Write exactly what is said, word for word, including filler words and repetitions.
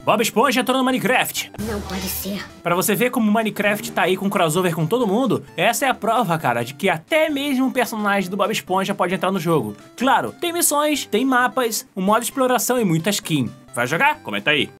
Bob Esponja entrou no Minecraft. Não pode ser. Pra você ver como o Minecraft tá aí com crossover com todo mundo, essa é a prova, cara, de que até mesmo um personagem do Bob Esponja pode entrar no jogo. Claro, tem missões, tem mapas, um modo de exploração e muita skin. Vai jogar? Comenta aí.